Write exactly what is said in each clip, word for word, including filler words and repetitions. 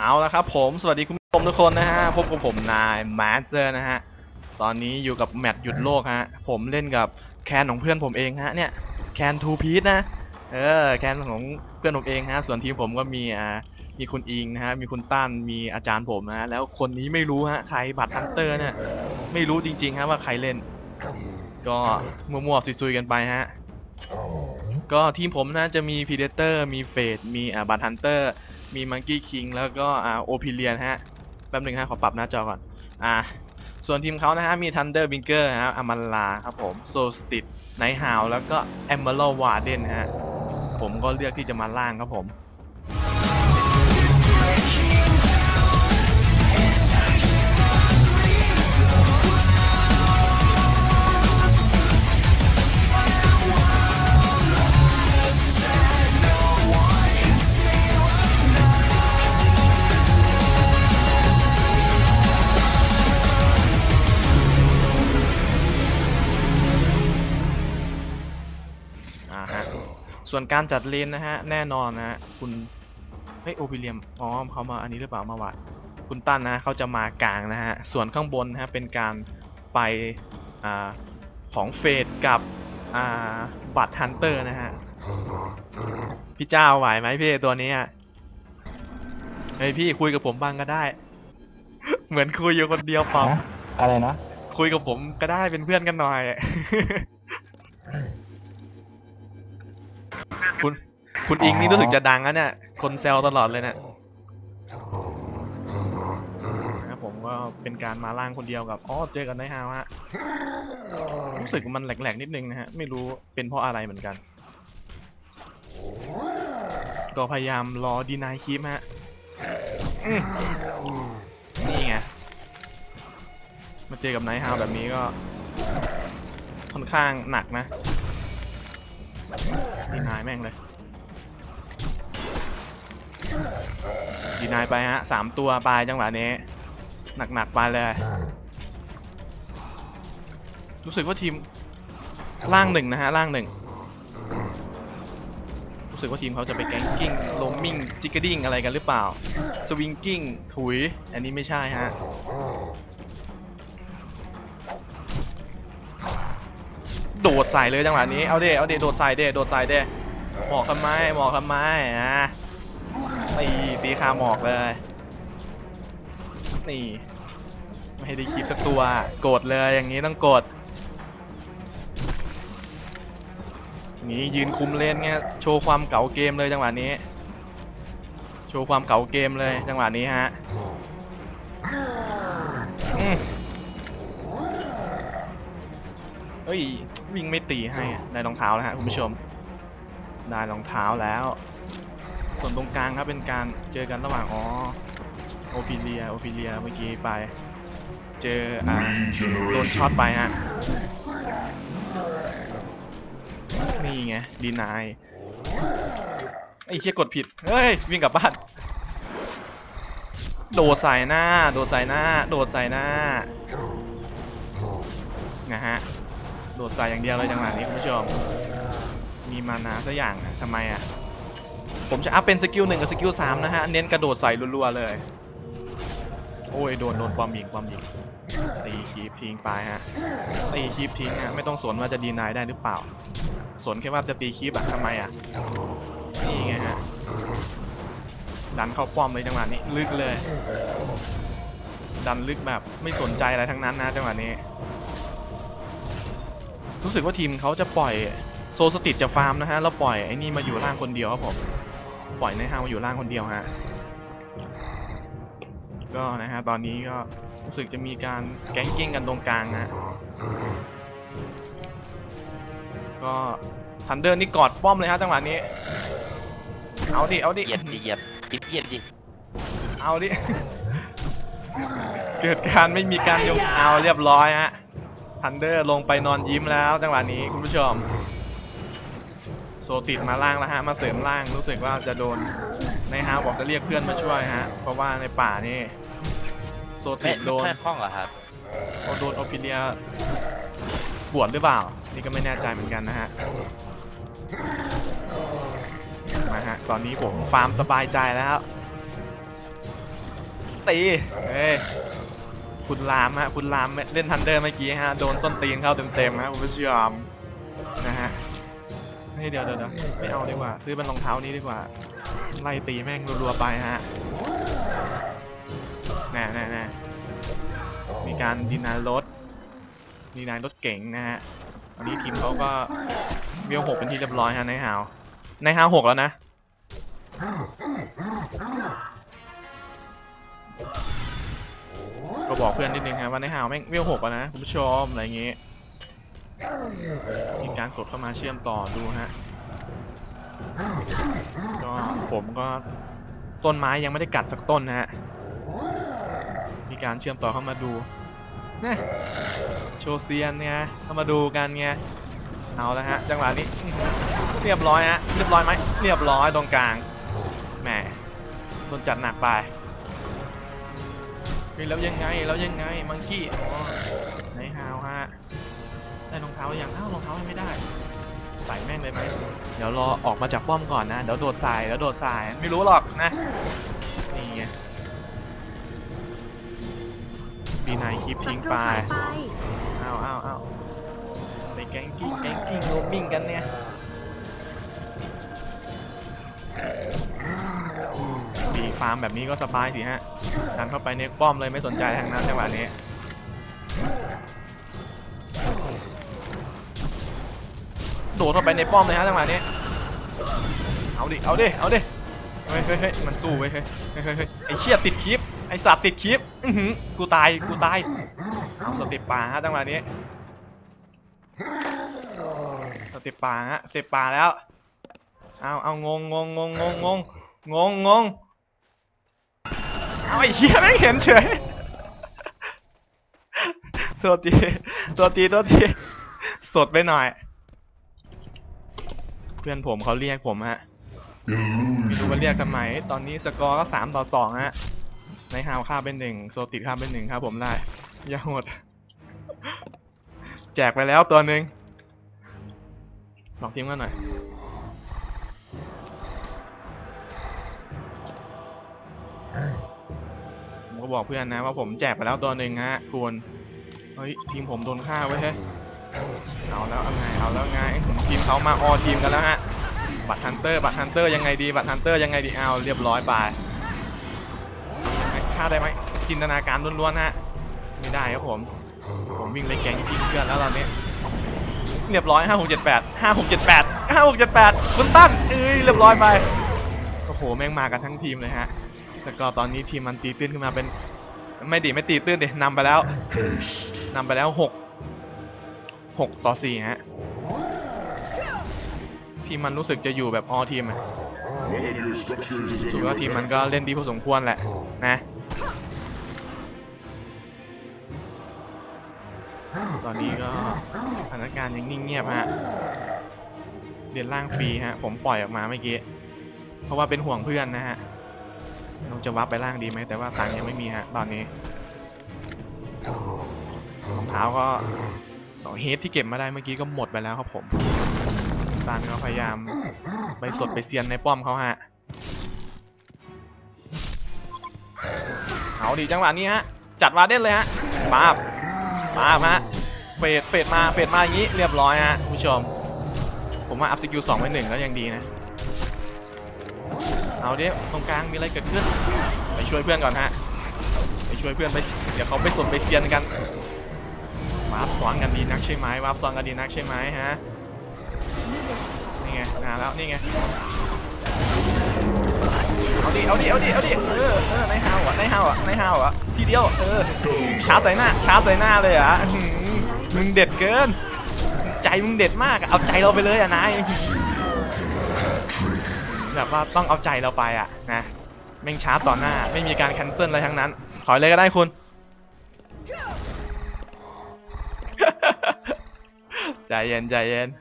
เอาละครับผมสวัสดีคุณผู้ชมทุกคนนะฮะพบกับผมนายแมสเซอร์นะฮะตอนนี้อยู่กับแมตช์หยุดโลกฮะผมเล่นกับแคนของเพื่อนผมเองฮะเนี่ยแคนทูพีซนะเออแคนของเพื่อนผมเองฮะส่วนทีมผมก็มีอ่ามีคุณอิงนะฮะมีคุณตั้นมีอาจารย์ผมนะฮะแล้วคนนี้ไม่รู้ฮะใครบัตรฮันเตอร์เนี่ยไม่รู้จริงๆฮะว่าใครเล่นก็มั่วๆซุยๆกันไปฮะก็ทีมผมนะจะมีพีเดเตอร์มีเฟดมีอ่าบัตรฮันเตอร์มีมังกี้คิงแล้วก็อ่าโอพิเลียนฮะแป๊บหนึ่งฮะขอปรับหน้าจอก่อนอ่าส่วนทีมเขานะฮะมีทันเดอร์บิงเกอร์ฮะอามันลาครับผมโซสติดไนท์ฮาวแล้วก็แอมเบอร์วาร์เดนฮะผมก็เลือกที่จะมาล่างครับผมส่วนการจัดเลนนะฮะแน่นอนนะฮะคุณเฮ้ยโอพิเลียมอ๋อเขามาอันนี้หรือเปล่ามาวัดคุณตั้นนะเขาจะมากลางนะฮะส่วนข้างบนนะฮะเป็นการไปอ่าของเฟดกับอ่าบัตรฮันเตอร์นะฮะพี่เจ้าไหวไหมพี่ตัวนี้เฮ้ยพี่คุยกับผมบ้างก็ได้เหมือนคุยอยู่คนเดียวเปล่าอะไรนะคุยกับผมก็ได้เป็นเพื่อนกันหน่อยคุณคุณอิงนี่รู้สึกจะดังนะเนี่ยคนแซวตลอดเลยเนี่ยนะผมก็เป็นการมาล่างคนเดียวกับอ๋อเจอกันได้ฮาวฮะรู้สึกมันแหลกๆนิดนึงนะฮะไม่รู้เป็นเพราะอะไรเหมือนกันก็พยายามรอดีนายคีปฮะนี่ไงมาเจอกับไนท์ฮาวแบบนี้ก็ค่อนข้างหนักนะดีนายแม่งเลยดีนายไปฮะสามตัวปลายจังหวะนี้หนักๆไปเลยรู้สึกว่าทีมล่างหนึ่งนะฮะล่างหนึ่งรู้สึกว่าทีมเขาจะไปแก๊งกิ้งโลมมิ่งจิกเกอร์ดิ้งอะไรกันหรือเปล่าสวิงกิ้งถุยอันนี้ไม่ใช่ฮะโดดใส่เลยจังหวะนี้เอาเด้เอาเด้โดดใส่เด้โดดใส่เด้หมอกทำไมหมอกทำไมอ่ะตีตีคาหมอกเลยนี่ไม่ให้ได้คลิปสักตัวกดเลยอย่างนี้ต้องกดนี่ยืนคุมเลนเงี้ยโชว์ความเก๋าเกมเลยจังหวะนี้โชว์ความเก๋าเกมเลยจังหวะนี้ฮะเฮ้ยวิ่งไม่ตีให้ได้รองเท้าแล้วฮะคุณผู้ชมได้รองเท้าแล้วส่วนตรงกลางครับเป็นการเจอกันระหว่างอ๋อโอพิเลียโอพิเลียเมื่อกี้ไปเจออ่าโดนช็อตไปฮะนี่ไงดีนายไอ้เชี่ยกดผิดเฮ้ยวิ่งกลับบ้านโดดใส่หน้าโดดใส่หน้าโดดใส่หน้านะฮะโดดใส่อย่างเดียวเลยจังหวะนี้คุณผู้ชมมีมานาสักอย่างทำไมอ่ะผมจะอัพเป็นสกิลหนึ่งกับสกิลสามนะฮะเน้นกระโดดใส่รัวๆเลยโอ้ยโดนโดนปอมยิงปอมยิงตีคีบทิ้งไปฮะตีคีบทิ้งฮะไม่ต้องสนว่าจะดีนายได้หรือเปล่าสนแค่ว่าจะตีคีบอะทำไมอะนี่ไงฮะดันเข้าป้อมเลยจังหวะนี้ลึกเลยดันลึกแบบไม่สนใจอะไรทั้งนั้นนะจังหวะนี้รู้สึกว่าทีมเขาจะปล่อยโซสติดจะฟาร์มนะฮะแล้วปล่อยไอ้นี่มาอยู่ล่างคนเดียวครับผมปล่อยในฮาวมาอยู่ล่างคนเดียวฮะก็นะฮะตอนนี้ก็รู้สึกจะมีการแก๊งกิ้งกันตรงกลางนะก็ทันเดอร์นี่กอดป้อมเลยฮะจังหวะนี้เอาดิเอาดิเหยียบดิเหยียบเหยียบดิเอาดิเกิดการไม่มีการยกเอาเรียบร้อยฮะทันเดอร์ลงไปนอนยิ้มแล้วจังหวะนี้คุณผู้ชมโซติดมาล่างแล้วฮะมาเสริมล่างรู้สึกว่าจะโดนในฮาวบอกจะเรียกเพื่อนมาช่วยฮะเพราะว่าในป่านี่โซติดโดนห้องเหรอครับโดนโอพิเลียบวชหรือเปล่านี่ก็ไม่แน่ใจเหมือนกันนะฮะมาฮะตอนนี้ผมฟาร์มสบายใจแล้วตีเฮ้ยคุณลามฮะคุณลามเล่นทันเดอร์เมื่อกี้ฮะโดนส้นตีนเข้าเต็มๆฮะคุณผู้ชมนะฮะเฮ้ยเดี๋ยวเดี๋ยวไม่เอาดีกว่าซื้อเป็นรองเท้านี้ดีกว่าไล่ตีแม่งรัวๆไปฮะแน่แน่แน่มีการดีนายรถดีนายรถเก๋งนะฮะอันนี้ทีมเขาก็เวลหกเป็นที่เรียบร้อยฮะในฮาวในฮาวหกแล้วนะก็บอกเพื่อนนิดนึงฮะว่าในฮาวแม่งเวลหกแล้วนะคุณผู้ชมอะไรอย่างงี้มีการกดเข้ามาเชื่อมต่อดูฮะก็ผมก็ต้นไม้ยังไม่ได้กัดสักต้นนะฮะมีการเชื่อมต่อเข้ามาดูเนี่ยโชเซียนเนี่ยเข้ามาดูกันไงเอาแล้วฮะจังหวะนี้เรียบร้อยฮะเรียบร้อยไหมเรียบร้อยตรงกลางแหมโดนจัดหนักไปแล้วยังไงแล้วยังไงมังกี้อ๋อไหนฮาวฮะได้รองเท้ายังอ้าวรองเท้ายังไม่ได้ใส่แม่งเลยไหมเดี๋ยวรอออกมาจากป้อมก่อนนะเดี๋ยวโดดสายเดี๋ยวโดดสายไม่รู้หรอกนะนี่ไงปีนายคลิปทิ้งไปอ้าวอ้าวอ้าวไปแกงกิ้งแกงกิ้งโรมมิ่งกันเนี่ยปีฟาร์มแบบนี้ก็สบายสิฮะดันเข้าไปในป้อมเลยไม่สนใจทางนั้นจังหวะนี้โดดเข้าไปในป้อมเลยฮะจังหวะนี้เอาดิเอาดิเอาดิเฮ้ยเฮ้ยเฮ้ยมันสู้เว้ยเฮ้ยเฮ้ยเฮ้ยไอเชี่ยติดคลิปไอสัตว์ติดคลิปอื้อหือกูตายกูตายเอาสติปป่าฮะจังหวะนี้สติปป่าฮะสติปป่าแล้วเอาเอางงงงงงงงงงงงงเอาไอ้เหี้ยไม่เห็นเฉยตัวตีตัวตีตัวตีสดไปหน่อยเพื่อนผมเขาเรียกผมฮะไม่รู้ว่าเรียกทำไมตอนนี้สกอร์ก็สามต่อสองฮะในฮาวค่าเป็นหนึ่งโซติค่าเป็นหนึ่งครับผมได้ยาหดแจกไปแล้วตัวหนึ่งบอกทีมกันหน่อยผมก็บอกเพื่อนนะว่าผมแจกไปแล้วตัวหนึ่งฮะคุณเฮ้ยทีมผมโดนฆ่าไว้เฮ้ยเอาแล้วเอาไงเอาแล้วไงทีมเขามาออทีมกันแล้วฮะบัตรฮันเตอร์บัตรฮันเตอร์ยังไงดีบัตรฮันเตอร์ยังไงดีเอาเรียบร้อยไปฆ่าได้ไหมจินตนาการล้วนๆฮะไม่ได้ครับผมผมวิ่งเลยแกงยิงเพื่อนแล้วตอนนี้เรียบร้อยห้าหกเจ็ดแปดห้าหกเจ็ดแปดห้าหกเจ็ดแปดคุณตั้นเอ้ยเรียบร้อยไปโอ้โหแม่งมากันทั้งทีมเลยฮะสกอร์ตอนนี้ทีมมันตีตื้นขึ้นมาเป็นไม่ดีไม่ตีตื้นดินำไปแล้วนำไปแล้วหกหกต่อสี่ฮะทีมมันรู้สึกจะอยู่แบบออทีมอะถือว่าทีมมันก็เล่นดีพอสมควรแหละนะตอนนี้ก็สถานการณ์ยังนิ่งเงียบฮะเรียนล่างฟรีฮะผมปล่อยออกมาเมื่อกี้เพราะว่าเป็นห่วงเพื่อนนะฮะเราจะวับไปล่างดีไหมแต่ว่าตังยังไม่มีฮะตอนนี้รองเท้าก็ต่อเฮดที่เก็บมาได้เมื่อกี้ก็หมดไปแล้วครับผมตันก็พยายามไปสดไปเซียนในป้อมเขาฮะเอาดีจังหวะนี้ฮะจัดวาเด่นเลยฮะมาบมาบฮะเฟดเฟดมาเฟดมาอย่างนี้เรียบร้อยฮะผู้ชมผมว่าอัพสกิลสองไว้หนึ่งแล้วยังดีนะเอาดิตรงกลางมีอะไรเกิดขึ้นไปช่วยเพื่อนก่อนฮะไปช่วยเพื่อนไปเดี๋ยวเขาไปสนไปเซียนกันวาร์ปซ้อนกันดีนักใช่ไหมวาร์ปซ้อนกันดีนักใช่ไหมฮะนี่ไงนาแล้วนี่ไงเอาดิเอาดิเอาดิเอาดิเออเออในฮาวอ่ะในฮาวอ่ะในฮาวอ่ะทีเดียวเออชาร์จใส่หน้าชาร์จใส่หน้าเลยอ่ะมึงเด็ดเกินใจมึงเด็ดมากเอาใจเราไปเลยอ่ะนายแบบว่าต้องเอาใจเราไปอ่ะนะแม่งชาร์จต่อหน้าไม่มีการแคนเซิลอะไรทั้งนั้นถอยเลยก็ได้คุณใจเย็นใจเย็น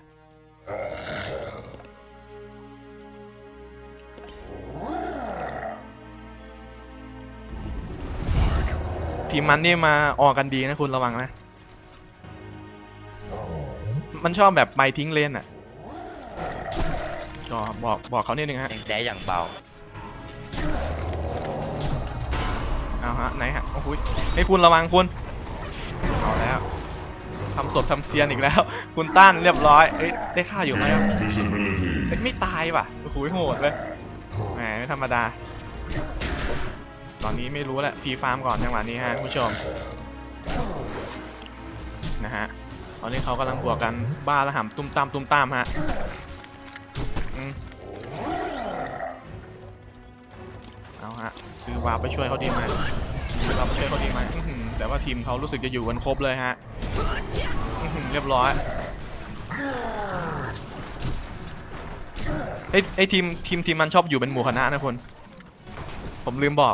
ทีมมันนี่มาออกกันดีนะคุณระวังนะมันชอบแบบไปทิ้งเลนอ่ะก็บอกบอกเขานิดนึงฮะแดงอย่างเบาเอาฮะไหนฮะโอ้โหให้คุณระวังคุณเอาแล้วทำศพทำเซียนอีกแล้วคุณต้านเรียบร้อยเอ้ยได้ฆ่าอยู่ไหมครับไม่ตายว่ะโอ้โหโหดเลยแหมไม่ธรรมดาตอนนี้ไม่รู้แหละฟรีฟาร์มก่อนจังหวะนี้ฮะผู้ชมนะฮะตอนนี้เขากำลังบวกกันบ้าระห่ำตุ้มตามตุ้มตามฮะเอาฮะซื้อวาร์ปไปช่วยเขาดีไหมซื้อวาร์ปไปช่วยเขาดีไหมแต่ว่าทีมเขารู้สึกจะอยู่กันครบเลยฮะเรียบร้อยไอ้ไอ้ทีมทีมทีมมันชอบอยู่เป็นหมู่คณะนะคุณผมลืมบอก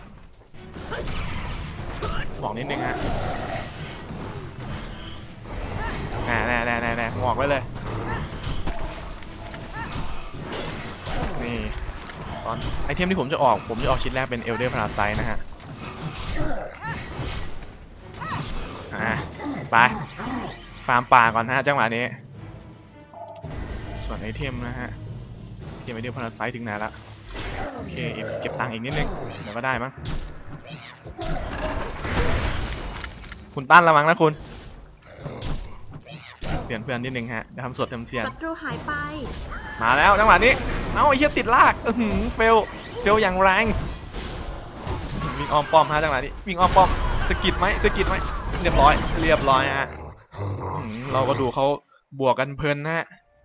บอกนิดนึงฮะแน่แน่แน่แน่แน่หมอกไว้เลยนี่ตอนไอเทมที่ผมจะออกผมจะออกชิ้นแรกเป็นเอลเดอร์พาราไซต์นะฮะอ่ะไปฟาร์มป่าก่อนฮะจังหวะนี้ส่วนไอเทมนะฮะเทมเอลเดอร์พาราไซต์ถึงไหนละโอเคเก็บตังค์อีกนิดนึงเดี๋ยวก็ได้มั้งคุณต้านระวังนะคุณเปลี่ยนเพื่อนนิดนึงฮะทำสดทำเสียนศัตรูหายไปมาแล้วจังหวะนี้เอ้าไอ้เหี้ยติดลากอือหือเฟลเฟลอย่างแรงวิ่งอ้อมป้อมฮะจังหวะนี้วิ่งอ้อมป้อมสกิดไหมสกิดไหมเรียบร้อยเรียบร้อยฮะเราก็ดูเขาบวกกันเพลินนะฮะ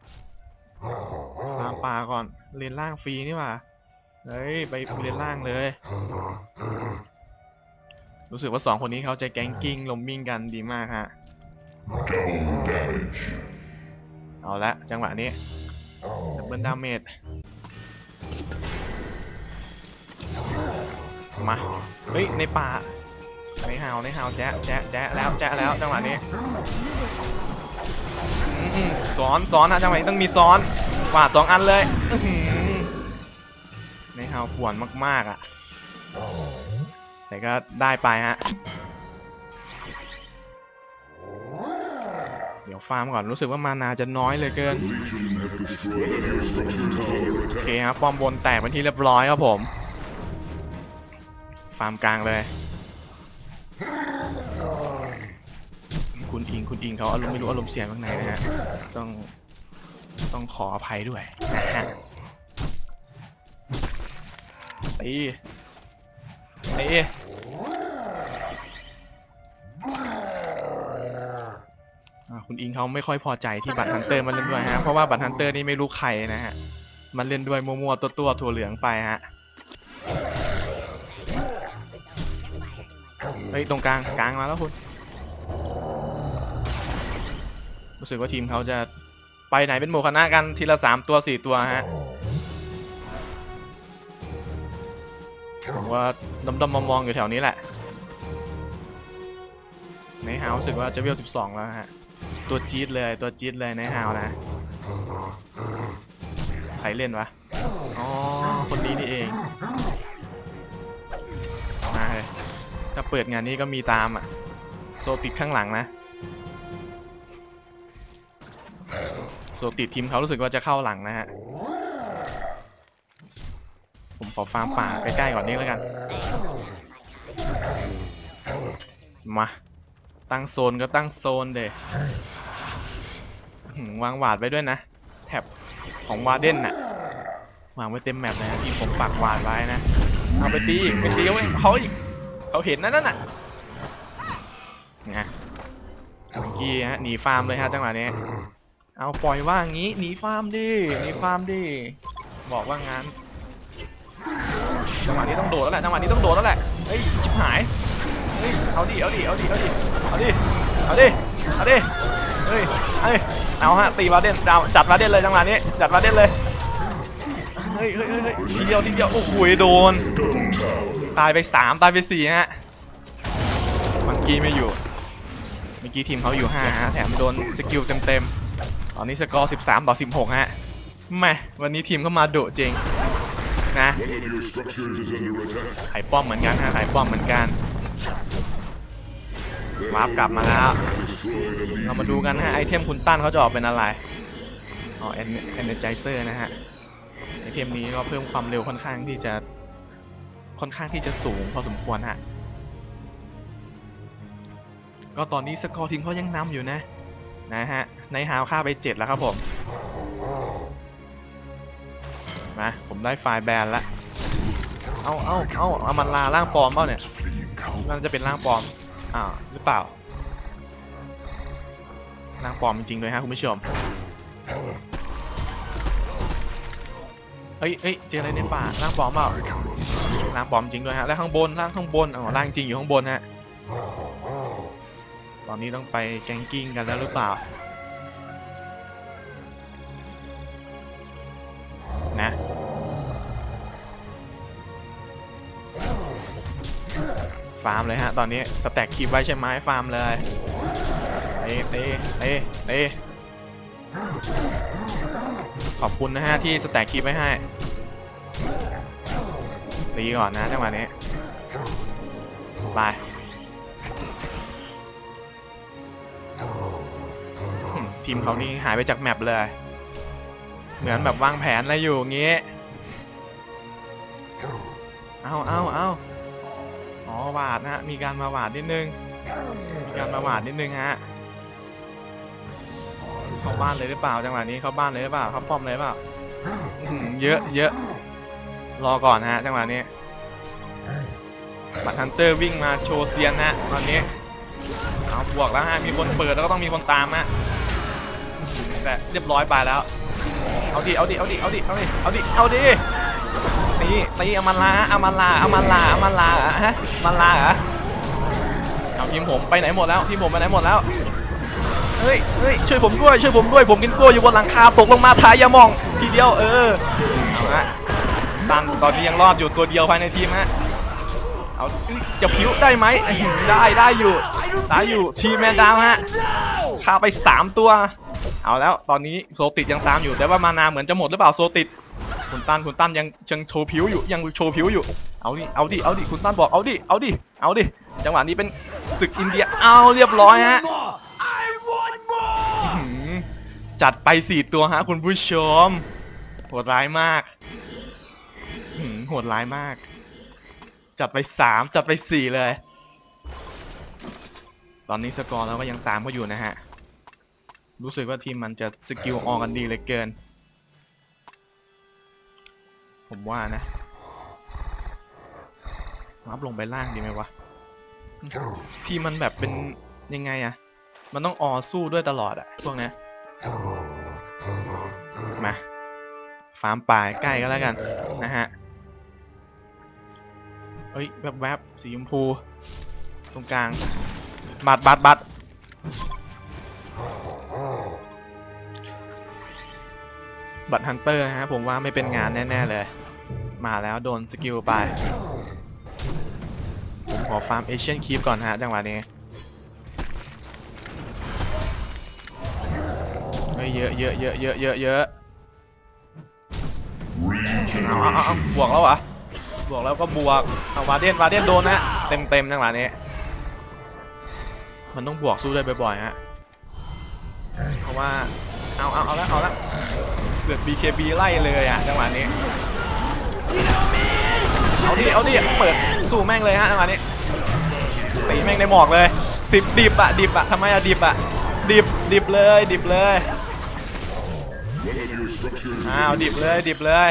ตามป่าก่อนเลนล่างฟรีนี่หว่าเฮ้ยไปเลนล่างเลยรู้สึกว่าสองคนนี้เขาจะแก๊งกิ้งลมมิ่งกันดีมากฮะเอาละจังหวะนี้ดับเบิลดาเมจมาเฮ้ยในป่าในฮาวในฮาวแจ๊ะแจ๊ะแจ๊ะแล้วแจ๊ะแล้วจังหวะนี้ซ้อนซ้อนนะจังหวะนี้ต้องมีซ้อนกวาดสองอันเลยในฮาวป่วนมากๆอ่ะแต่ก็ได้ไปฮะเดี๋ยวฟาร์มก่อนรู้สึกว่ามานาจะน้อยเลยเกินโอเคครับป้อมบนแตกเป็นที่เรียบร้อยครับผมฟาร์มกลางเลยคุณอิงคุณอิงเขาอารมณ์ไม่รู้อารมณ์เสียข้างในนะฮะต้องต้องขออภัยด้วยนะฮะตีตีคุณอิงเขาไม่ค่อยพอใจที่บัตรฮันเตอร์มันเล่นด้วยฮะเพราะว่าบัตรฮันเตอร์นี่ไม่รู้ใครนะฮะมันเล่นด้วยมัวๆตัวๆถั่วเหลืองไปฮะเฮ้ยตรงกลางกลางมาแล้วคุณรู้สึกว่าทีมเขาจะไปไหนเป็นโมคณะกันทีละสามตัวสี่ตัวฮะผมว่าดำๆมองๆอยู่แถวนี้แหละในฮาวรู้สึกว่าจะเวลสิบสองแล้วฮะตัวจี๊ดเลยตัวจี๊ดเลยในฮาวนะใครเล่นวะอ๋อคนนี้นี่เองมาเลยถ้าเปิดงานนี้ก็มีตามอ่ะโซติดข้างหลังนะโซติดทีมเขารู้สึกว่าจะเข้าหลังนะฮะผมขอฟาร์มป่าใกล้ๆก่อนนี้แล้วกันมาตั้งโซนก็ตั้งโซนเดะวางวาดไว้ด้วยนะแท็บของวาเดนน่ะวางไว้เต็มแมปเลยนะที่ผมปักวาดไว้นะเอาไปตีไปตีเขาเขาอีกเขาเห็นนั่นน่ะไงเมื่อกี้ฮะหนีฟาร์มเลยฮะจังหวะนี้เอาปล่อยว่างี้หนีฟาร์มดิหนีฟาร์มดิบอกว่างั้นจังหวะนี้ต้องโดดแล้วแหละจังหวะนี้ต้องโดดแล้วแหละเฮ้ยชิบหายเฮ้ยเอาดิเอาดิเอาดิเอาดิเอาดิเอาดิเอาดิเฮ้ยเฮ้ยเอาฮะตีวาเดนจัดวาเดนเลยจังหวะนี้จัดวาเดนเลยเฮ้ยเฮ้ยเฮ้ยทีเดียวทีเดียวโอ้โหโดนตายไปสามตายไปสี่ฮะเมื่อกี้ไม่อยู่เมื่อกี้ทีมเขาอยู่ห้าฮะแถมโดนสกิลเต็มๆตอนนี้สกอร์สิบสามต่อสิบหกฮะแม่วันนี้ทีมเขามาโดดจริงนะไข่ป้อมเหมือนกันฮะไข่ป้อมเหมือนกันวาร์ปกลับมาแล้วเรามาดูกันฮะไอเทมคุณตั้นเขาจะออกเป็นอะไรอ๋อเอนเนอร์ไจเซอร์นะฮะไอเทมนี้ก็เพิ่มความเร็วค่อนข้างที่จะค่อนข้างที่จะสูงพอสมควรฮะก็ตอนนี้สกอร์ทีมเขายังนำอยู่นะนะฮะในฮาวฆ่าไปเจ็ดแล้วครับผมมาผมได้ไฟล์แบนแล้วเอาเอาเอาเอามันลาร่างปลอมเปล่าเนี่ยมันจะเป็นร่างปลอมอ้าวหรือเปล่าร่างปลอมจริงๆเลยฮะคุณผู้ชมเอ้ยเอ้ยเจออะไรในป่าร่างปลอมเปล่าร่างปลอมจริงด้วยฮะแล้วข้างบนร่างข้างบนอ๋อร่างจริงอยู่ข้างบนฮะตอนนี้ต้องไปแกงกิ้งกันแล้วหรือเปล่านะฟาร์มเลยฮะตอนนี้สแต็กคีบไว้ใช่ไหมฟาร์มเลยเตะเตะเตะเตะขอบคุณนะฮะที่สแต็กคีบไว้ให้ตีก่อนนะจังหวะนี้ไปทีมเขานี่หายไปจากแมปเลยเหมือนแบบวางแผนอะไรอยู่งี้เอาเอาเอาอ๋อหวาดนะมีการมาหวาดนิดนึงมีการมาหวาดนิดนึงฮะเข้าบ้านเลยหรือเปล่าจังหวะนี้เข้าบ้านเลยหรือเปล่าเข้าป้อมเลยหรือเปล่าเยอะเยอะรอก่อนฮะจังหวะนี้บัตรฮันเตอร์วิ่งมาโชว์เซียนฮะตอนนี้เอาบวกแล้วฮะมีคนเปิดแล้วก็ต้องมีคนตามฮะแต่เรียบร้อยไปแล้วเอาดิเอาดิเอาดิเอาดิเอาดิเอาดิเอาดินี่ตีเอามันลาเอามันลาเอามันลาเอามันลาฮะมันลาเหรอเอาทีมผมไปไหนหมดแล้วทีมผมไปไหนหมดแล้วเฮ้ยเฮ้ยช่วยผมด้วยช่วยผมด้วยผมกินกล้วยอยู่บนหลังคาตกลงมาทายยามองทีเดียวเออเอาฮะตันตอนนี้ยังรอดอยู่ตัวเดียวภายในทีมฮะเอาจะผิวได้ไหมได้ได้อยู่ได้อยู่ทีมแมนดาวฮะฆ่าไปสามตัวเอาแล้วตอนนี้โซติดยังตามอยู่แต่ว่ามานาเหมือนจะหมดหรือเปล่าโซติดคุณตั้นคุณตั้นยังยังโชว์ผิวอยู่ยังโชว์ผิวอยู่เอาดิเอาดิเอาดิคุณตั้นบอกเอาดิเอาดิเอาดิจังหวะนี้เป็นศึกอินเดียเอาเรียบร้อยฮะจัดไปสี่ตัวฮะคุณผู้ชมโหดร้ายมากโหดร้ายมากจัดไปสามจัดไปสี่เลยตอนนี้สกอร์เราก็ยังตามเขาอยู่นะฮะรู้สึกว่าทีมมันจะสกิลออกกันดีเหลือเกินผมว่านะรับลงไปล่างดีไหมวะทีมมันแบบเป็นยังไงอะมันต้องออสู้ด้วยตลอดอะพวกนี้มาฟาร์มป่าใกล้ก็แล้วกันนะฮะเอ้ยแวบๆสีชมพูตรงกลางบัดบัดบัดบัตรฮันเตอร์ฮะผมว่าไม่เป็นงานแน่ๆเลยมาแล้วโดนสกิลไปผมขอฟาร์มเอเชียนคีฟก่อนฮะจังหวะนี้เฮ้ยเยอะเยอะเยอะเยอะเยอะเยอะเอาเอาเอาบวกแล้วเหรอบวกแล้วก็บวกเอาวาเดนวาเดนโดนนะเต็มเต็มจังหวะนี้มันต้องบวกสู้ได้บ่อยๆฮะเพราะว่าเอาเอาเอาแล้วเอาแล้วเกิด บี เค บี ไล่เลยอ่ะจังหวะนี้เอาดิเอาดิเปิดสู้แม่งเลยฮะจังหวะนี้ตีแม่งในหมอกเลยสิบดิบอะดิบอะทำไมอะดิบอะดิบดิบเลยดิบเลยอ้าวดิบเลยดิบเลย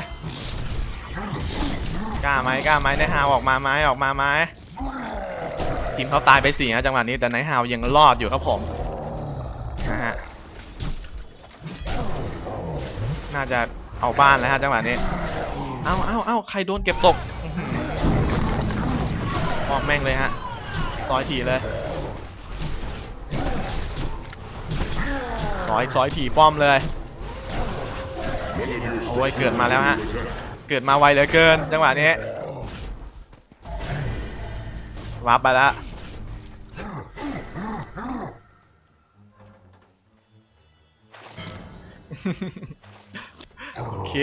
กล้าไหมกล้าไหมในฮาวออกมาไหมออกมาไหมทีมเขาตายไปสี่นะจังหวะนี้แต่ในฮาวยังรอดอยู่ครับผมนะฮะน่าจะเอาบ้านแล้วฮะจังหวะนี้เอาเอาเอาใครโดนเก็บตกป้อมแม่งเลยฮะซอยถี่เลยซอยซอยถี่ป้อมเลยโอ้ยเกิดมาแล้วฮะเกิดมาไวเหลือเกินจังหวะนี้วาร์ปไปแล้วโอเค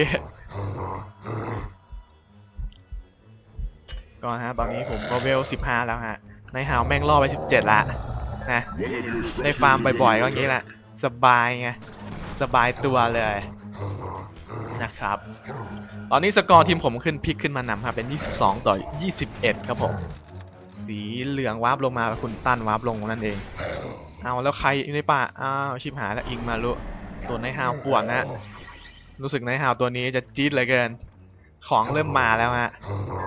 ก็ฮะตอนนี้ผมก็เวลสิบห้าแล้วฮะในฮาวแม่งล่อไปสิบเจ็ดละนะในฟาร์มบ่อยๆก็อย่างนี้แหละสบายไงสบายตัวเลยนะครับตอนนี้สกอร์ทีมผมขึ้นพลิกขึ้นมานำครับเป็นยี่สิบสองต่อยี่สิบเอ็ดครับผมสีเหลืองวาร์ปลงมาคุณตั้นวาร์ปลงนั่นเองเอาแล้วใครอยู่ในป่าอ้าวชิบหายแล้วอิงมาลุตัวนายฮาวป่วนนะรู้สึกนายฮาวตัวนี้จะจี๊ดเหลือเกินของเริ่มมาแล้วฮะ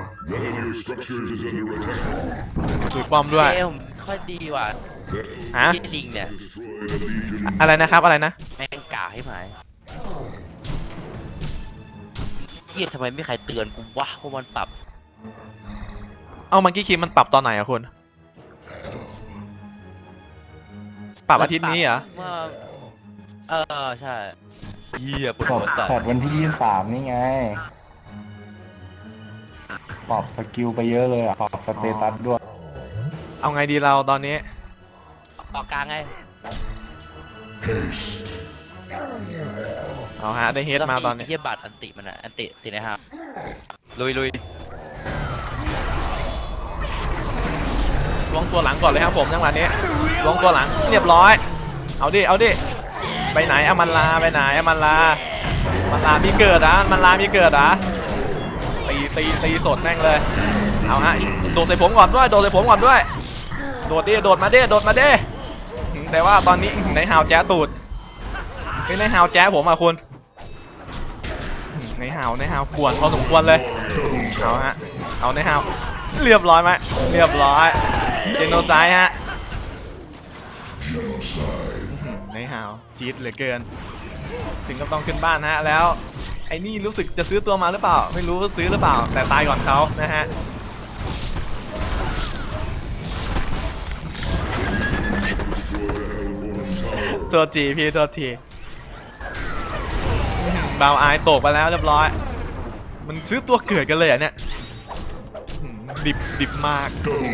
ถือป้อมด้วยเกมค่อยดีว่ะฮะที่ลิงเนี่ยอะไรนะครับอะไรนะแม่งกาให้หมายเฮียทำไมไม่ใครเตือนกูวะว่ามันปรับเอามังกี้คิมมันปรับตอนไหนอะคุณปรับอาทิตย์นี้เหรอเมื่อเออใช่เฮียปวดปหัรัวบตัดปรับวันที่ยี่สิบสามนี่ไงปรับสกิลไปเยอะเลยอ่ะปรับสเตตัสด้วยเอาไงดีเราตอนนี้ออกกลางไงเอาฮะได้เฮดมาตอนนี้เฮียบัตรอันติมันอะอันติตินะครับลุยลุยล้วงตัวหลังก่อนเลยครับผมจังหวะนี้ล้วงตัวหลังเรียบร้อยเอาดิเอาดิไปไหนอะมันลาไปไหนอะมันลามันลามีเกิดอ่ะมันลามีเกิดอ่ะตีตีตีสดแม่งเลยเอาฮะโดดใส่ผมก่อนด้วยโดดใส่ผมก่อนด้วยโดดดิโดดมาดิโดดมาดิแต่ว่าตอนนี้ในฮาวแจ๊ตูดในฮาวแจ๊ผมอ่ะคุณในฮาวในฮาวปวดพอสมควรเลยเอาฮะเอาในฮาวเรียบร้อยไหมเรียบร้อยเจโนไซด์ฮะในฮาวจี๊ดเหลือเกินถึงก็ต้องขึ้นบ้านฮะแล้วไอ้นี่รู้สึกจะซื้อตัวมาหรือเปล่าไม่รู้ว่าซื้อหรือเปล่าแต่ตายก่อนเขานะฮะตัวจีพี่ตัวทีบาวไอตกไปแล้วเรียบร้อยมันซื้อตัวเกิดกันเลยอ่ะเนี่ยดิบดิบมาก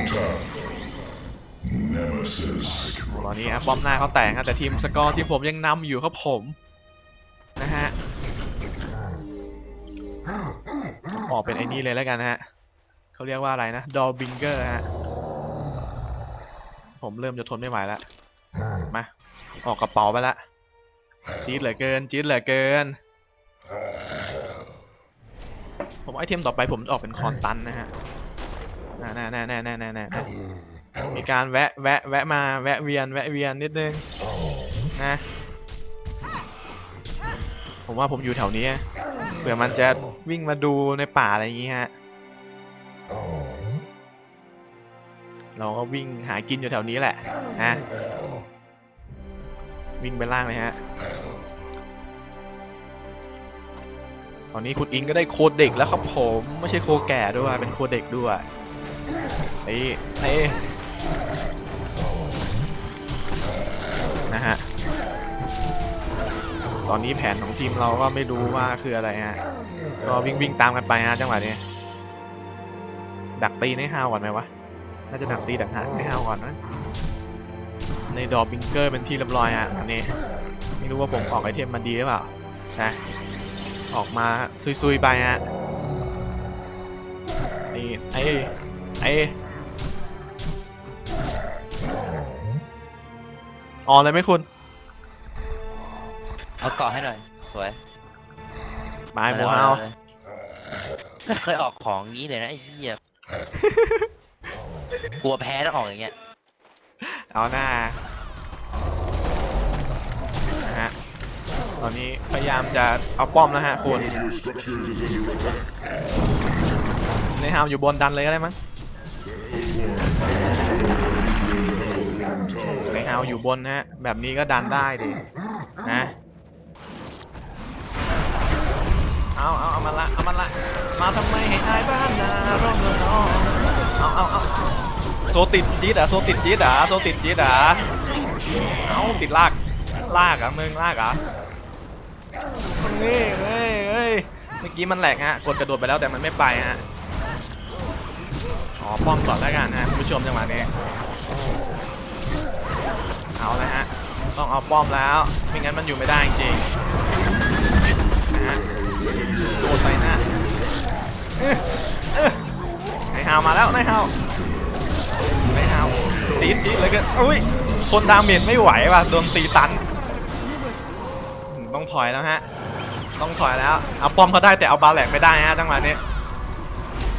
ตอนนี้ป้อมหน้าเขาแตกครับแต่ทีมสกอร์ที่ผมยังนำอยู่ครับผมนะฮะออกเป็นไอ้นี่เลยแล้วกันนะฮะเขาเรียกว่าอะไรนะดอลบิงเกอร์ฮะผมเริ่มจะทนไม่ไหวแล้วมาออกกระเป๋าไปละจี๊ดเหลือเกินจี๊ดเหลือเกินผมไอเทมต่อไปผมออกเป็นคอนตันนะฮะน่าน่าน่าน่าน่าน่าน่ามีการแวะแวะแวะมาแวะเวียนแวะเวียนนิดนึงนะผมว่าผมอยู่แถวนี้เผื่อมันจะวิ่งมาดูในป่าอะไรอย่างงี้ฮะเราก็วิ่งหากินอยู่แถวนี้แหละนะวิ่งไปล่างเลยฮะตอนนี้คุณอิงก็ได้โคเด็กแล้วครับผมไม่ใช่โคแก่ด้วยเป็นโคเด็กด้วยไอ้ไอ้นะฮะตอนนี้แผนของทีมเราก็ไม่รู้ว่าคืออะไรฮะก็วิ่งวิ่งตามกันไปฮะจังหวะนี้ดักตีในห้าวก่อนไหมวะน่าจะดักตีดักหาในห้าวก่อนนะในดอบิงเกอร์เป็นที่เรียบร้อยฮะอันนี้ไม่รู้ว่าผมออกไอเทมมันดีหรือเปล่านะออกมาซุยๆไปฮะนี่ไอ้ไอ้ออนเลยไหมคุณเอาเกาะให้หน่อยสวยบายโมเฮาไม่เคยออกของงี้เลยนะไอ้เหี้ยกลัวแพ้ต้องออกอย่างเงี้ยเอาหน้านะฮะตอนนี้พยายามจะเอาป้อมนะฮะคุณในฮาวอยู่บนดันเลยก็ได้มั้งในฮาวอยู่บนนะฮะแบบนี้ก็ดันได้ดินะเอาเอาเอามาละเอามาละมาทำไมให้อายบ้านนาร้องร้องเอาเอาเอาโซติดจี๊ดอ่ะโซติดจี๊ดอ่ะโซติดจี๊ดอ่ะเอาติดลากลากอ่ะมึงลากอ่ะนี่เฮ้ยเฮ้ยเมื่อกี้มันแหลกฮะกดกระโดดไปแล้วแต่มันไม่ไปฮะขอป้อมก่อนแล้วกันฮะคุณผู้ชมจังหวะนี้เอาเลยฮะต้องเอาป้อมแล้วไม่งั้นมันอยู่ไม่ได้จริงนะฮะโดนใส่หน้าไอ้ฮาวมาแล้วไอ้ฮาวไอ้ฮาวตีตีเลยกันอุ้ยคนดาเมจไม่ไหวว่ะโดนตีตันต้องถอยแล้วฮะต้องถอยแล้วเอาป้อมเขาได้แต่เอาบาแหลกไม่ได้ฮะจังหวะนี้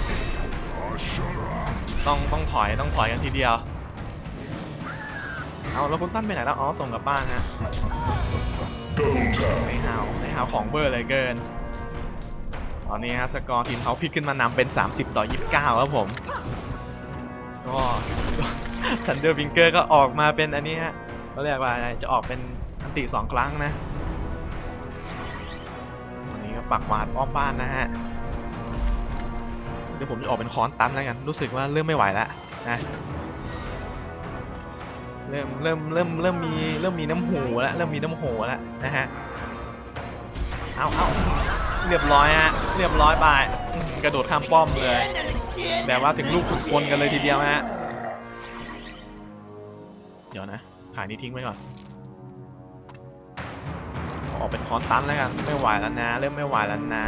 ต้องต้องถอยต้องถอยกันทีเดียวเอาแล้วคุณตั้นไปไหนแล้วอ๋อส่งกลับบ้านฮะในฮาวในฮาวของเบอร์เลยเกินตอนนี้ฮะสกอร์ทีมเขาพลิกขึ้นมานำเป็นสามสิบต่อยี่สิบเก้าครับผมก็ทันเดอร์วิงเกอร์ก็ออกมาเป็นอันนี้ฮะเขาเรียกว่าอะไรจะออกเป็นอันติสองครั้งนะวันนี้ก็ปักหวาดอ้อมบ้านนะฮะเดี๋ยวผมจะออกเป็นคอนตันแล้วกันรู้สึกว่าเริ่มไม่ไหวแล้วนะเริ่มเริ่มเริ่มเริ่มมีเริ่มมีน้ำหูแล้วเริ่มมีน้ำหูแล้วนะฮะเอาเอาเรียบร้อยฮะเรียบร้อยไปกระโดดข้ามป้อมเลยแบบว่าถึงลูกถึงคนกันเลยทีเดียวฮะเดี๋ยวนะขายนี้ทิ้งไว้ก่อนออกเป็นคอนตันแล้วกันไม่ไหวแล้วนะเริ่มไม่ไหวแล้วนะ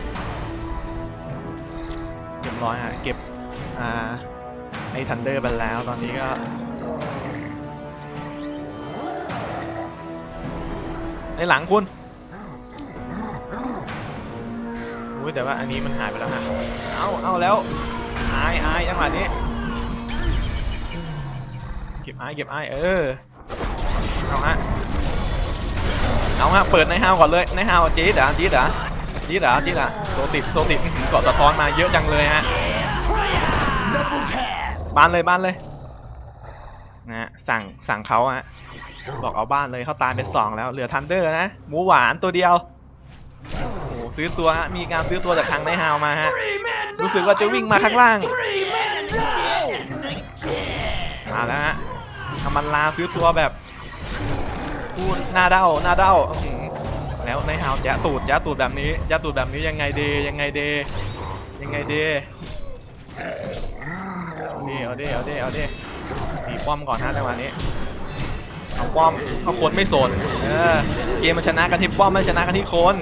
เรียบร้อยฮะเก็บอ่าไอ้ทันเดอร์ไปแล้วตอนนี้ก็ในหลังคุณอุ้ยแต่ว่าอันนี้มันหายไปแล้วฮะเอาเอาแล้วอายอายจังหวะนี้เก็บอายเก็บอายเออเอาฮะเอาฮะเปิดในฮาวก่อนเลยในฮาวจี๊ดอ่ะจี๊ดอ่ะจี๊ดอ่ะจี๊ดอ่ะโซติดโซติดเกาะสะท้อนมาเยอะจังเลยฮะบ้านเลยบ้านเลยนะฮะสั่งสั่งเขาฮะบอกเอาบ้านเลยเขาตายไปสองแล้วเหลือทันเดอร์นะหมูหวานตัวเดียวโอ้โหซื้อตัวฮะมีการซื้อตัวจากทางในฮาวมาฮะรู้สึกว่าจะวิ่งมาข้างล่างมาแล้วฮะทำมันลาซื้อตัวแบบพูดหน้าเด้าหน้าเด้าแล้วในฮาวแจ๊ตูดแจ๊ตูดแบบนี้แจ๊ตูดแบบนี้ยังไงเดยังไงเดยังไงเดเอาดิเอาดิเอาดิเอาดิตีป้อมก่อนฮะจังหวะนี้เอาป้อมเอาโคนไม่สนเออเกมมันชนะกันที่ป้อมไม่ชนะกันที่โคน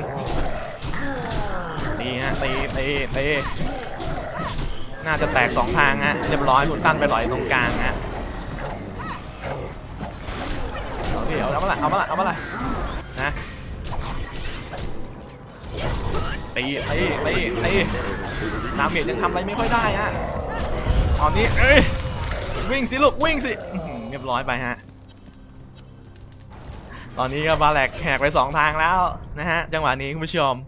ตีฮะตีตีตีน่าจะแตกสองทางฮะเรียบร้อยคุณตั้นไปหลอยตรงกลางฮะเดี๋ยวเอามาละเอามาละเอามาละนะตีตีตีตีน้ำเมียยังทำอะไรไม่ค่อยได้ฮะตอนนี้เอ้ยวิ่งสิลูกวิ่งสิเรียบร้อยไปฮะตอนนี้ก็บาแหลกแหกไปสองทางแล้วนะฮะจังหวะนี้คุณผู้ชม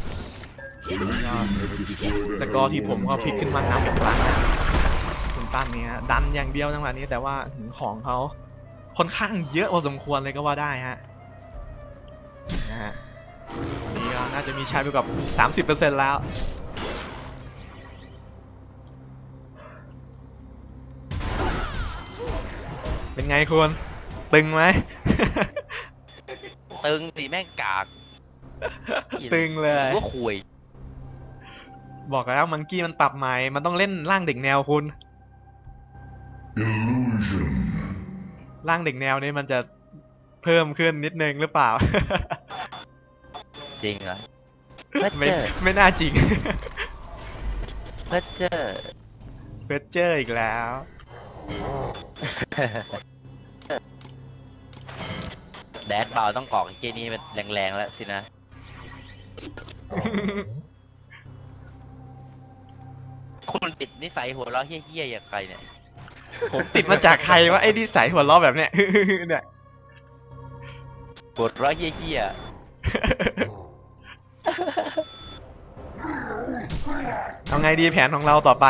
สกอร์ที่ผมก็พลิกขึ้นมานำอีกครั้งนะคุณตั้นเนี่ยดันอย่างเดียวจังหวะนี้แต่ว่าของเขาค่อนข้างเยอะพอสมควรเลยก็ว่าได้ฮะนะฮะนี่ก็น่าจะมีชัยไปกับ สามสิบเปอร์เซ็นต์ แล้วเป็นไงคุณตึงไหมตึงสิแม่งกากตึงเลยว่าคุยบอกแล้วมังกี้มันปรับใหม่มันต้องเล่นร่างเด็กแนวคุณร่างเด็กแนวนี้มันจะเพิ่มขึ้นนิดนึงหรือเปล่าจริงเหรอไม่ไม่น่าจริงเพชเจอร์เพชเจอร์อีกแล้วแดดเบาต้องกรอกเจนี่มันแรงๆแล้วสินะคุณติดนิสัยหัวเราะเฮี้ยๆอย่างไรเนี่ยผมติดมาจากใครวะไอ้นิสัยหัวเราะแบบเนี้ยเนี่ยหัวเราะเฮี้ยๆเอาไงดีแผนของเราต่อไป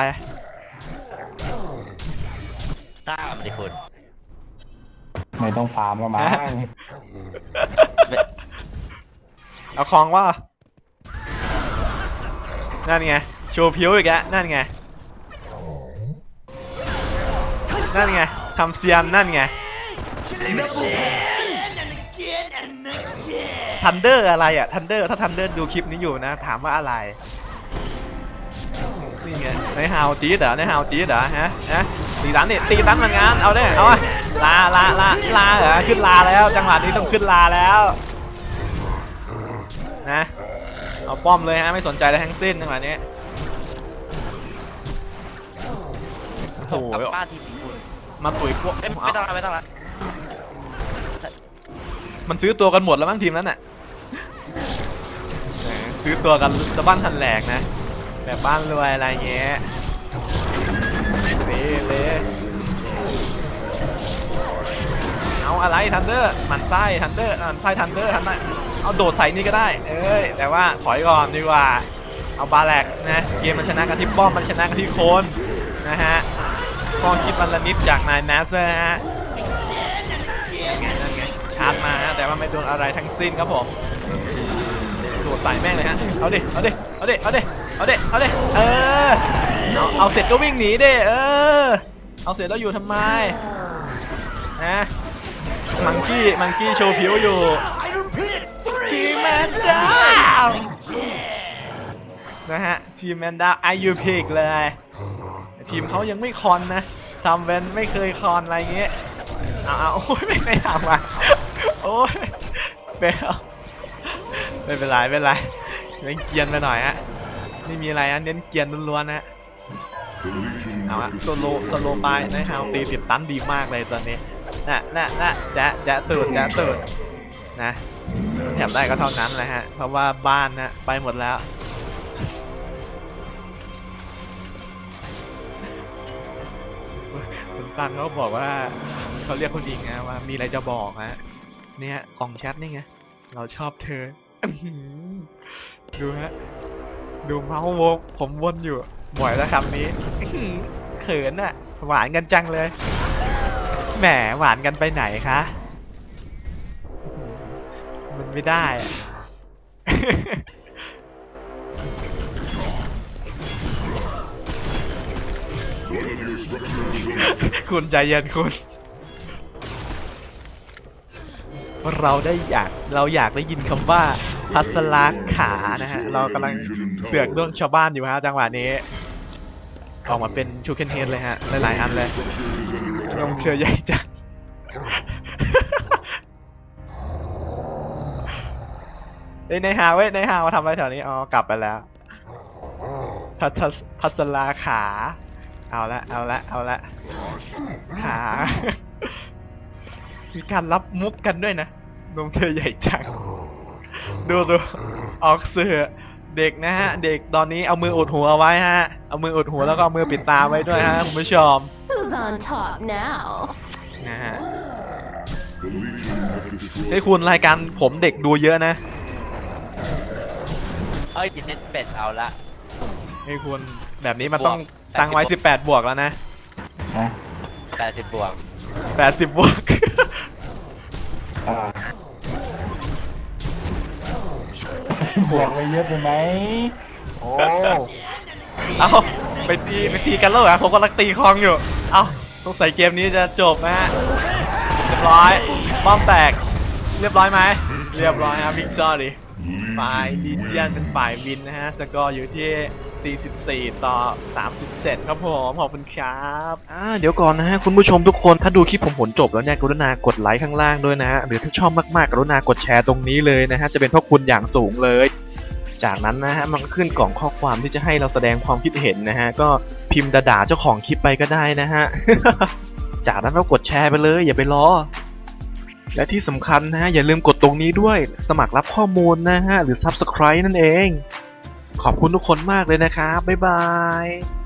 ตามดิคุณไม่ต้องฟาร์มแล้วมั้งเอาของว่านั่นไงโชว์ผิวอีกแล้วนั่นไงนั่นไงทำเซียนนั่นไงทันเดอร์อะไรอ่ะทันเดอร์ถ้าทันเดอร์ดูคลิปนี้อยู่นะถามว่าอะไรนี่ไงในฮาวจี๊ดเหรอในฮาวจี๊ดเหรอฮะฮะตีตันนี่ตีตันมันงานเอาเนี่ยเอาอ่ะลาลาลาลาเหรอขึ้นลาแล้วจังหวะนี้ต้องขึ้นลาแล้วนะเอาป้อมเลยฮะไม่สนใจอะไรทั้งสิ้นจังหวะนี้โอ้โหมาตุ๋ยพวกไม่ต้องไม่ต้องละมันซื้อตัวกันหมดแล้วมั้งทีมนั้นน่ะซื้อตัวกันสะบั้นทันแหลกนะแบบบ้านรวยอะไรเงี้ยเละเละทันเดอร์มันไส้ทันเดอร์มันไส้ทันเดอร์ทันไดเอาโดดใส่นี่ก็ได้เอ้ยแต่ว่าถอยก่อนดีกว่าเอาบาแลกนะเกมมันชนะกันที่ป้อมมันชนะกันที่โคนนะฮะข้อคิดมันละนิดจากนายแมสเซอร์ฮะนั่นไงนั่นไงชาร์จมาฮะแต่ว่าไม่โดนอะไรทั้งสิ้นครับผมโดดใส่แม่งเลยฮะเอาดิเอาดิเอาดิเอาดิเอาดิเอาดิเออเอาเอาเสร็จก็วิ่งหนีดิเออเอาเสร็จแล้วอยู่ทำไมนะมังกี้มังกี้โชว์ผิวอยู่จีแมนดาวนะฮะจีแมนดาวไอยูพิกเลยทีมเขายังไม่คอนนะทำเป็นไม่เคยคอนอะไรเงี้ยเอาเอาโอ้ยไม่ไม่ทำอ่ะโอ้ยเบลไม่เป็นไรไม่เป็นไรเน้นเกียนไปหน่อยฮะไม่มีอะไรฮะเน้นเกียนล้วนๆนะเอาฮะโซโลโซโลไปนะฮะตีติดตันดีมากเลยตอนนี้น่ะน่ะน่ะจะจะตื่นจะตื่นนะแถมได้ก็เท่านั้นแหละฮะเพราะว่าบ้านนะไปหมดแล้วคุณตังเขาบอกว่าเขาเรียกคุณอิงนะว่ามีอะไรจะบอกฮะเนี่ยกล่องแชทนี่ไงเราชอบเธอดูฮะดูเมาส์วงผมวนอยู่บ่อยแล้วคำนี้เขินอะหวานกันจังเลยแหมหวานกันไปไหนคะมันไม่ได้คุณใจเย็นคุณเราได้อยากเราอยากได้ยินคำว่าพัสลาขานะฮะเรากำลังเสือกเรื่องชาวบ้านอยู่ฮะจังหวะนี้ออกมาเป็นชูเคนเฮดเลยฮะหลายๆอันเลยลงเชื่อใหญ่จังเอ้ยในฮาเว้ยในฮามาทำอะไรแถวนี้อ๋อกลับไปแล้วพัสพัสลาขาเอาละเอาละเอาละขามีการรับมุกกันด้วยนะนมเธอใหญ่จังดูดูออกเสือเด็กนะฮะเด็กตอนนี้เอามืออุดหัวไว้ฮะเอามืออุดหัวแล้วก็เอามือปิดตาไว้ด้วยฮะคุณผู้ชม Who's on top now นะฮะไอ้คุณรายการผมเด็กดูเยอะนะเอ้ยเน็ตเป็ดเอาละไอ้คุณแบบนี้มันต้องตั้งไว้สิบแปดบวกแล้วนะแปดสิบบวกแปดสิบบวกบวกไปเยอะไปไหมโอ้เอาไปตีไปตีกันแล้วเหรอผมกำลังตีคลองอยู่เอาสงสัยเกมนี้จะจบนะฮะเรียบร้อยป้อมแตกเรียบร้อยไหมเรียบร้อยครับวิกตอรี่ฝ่ายลีเจียนเป็นฝ่ายวินนะฮะสกอร์อยู่ที่สี่สิบสี่ต่อสามสิบเจ็ดครับผมขอบคุณครับอ่าเดี๋ยวก่อนนะฮะคุณผู้ชมทุกคนถ้าดูคลิปผมผลจบแล้วเนี่ยกรุณากดไลค์ข้างล่างด้วยนะฮะหรือถ้าชอบมากๆกรุณากดแชร์ตรงนี้เลยนะฮะจะเป็นพระคุณอย่างสูงเลยจากนั้นนะฮะมันก็ขึ้นกล่องข้อความที่จะให้เราแสดงความคิดเห็นนะฮะก็พิมพ์ด่าเจ้าของคลิปไปก็ได้นะฮะ จากนั้นเรากดแชร์ไปเลยอย่าไปรอและที่สำคัญนะฮะอย่าลืมกดตรงนี้ด้วยสมัครรับข้อมูลนะฮะหรือ ซับสไครบ์ นั่นเองขอบคุณทุกคนมากเลยนะครับบ๊ายบาย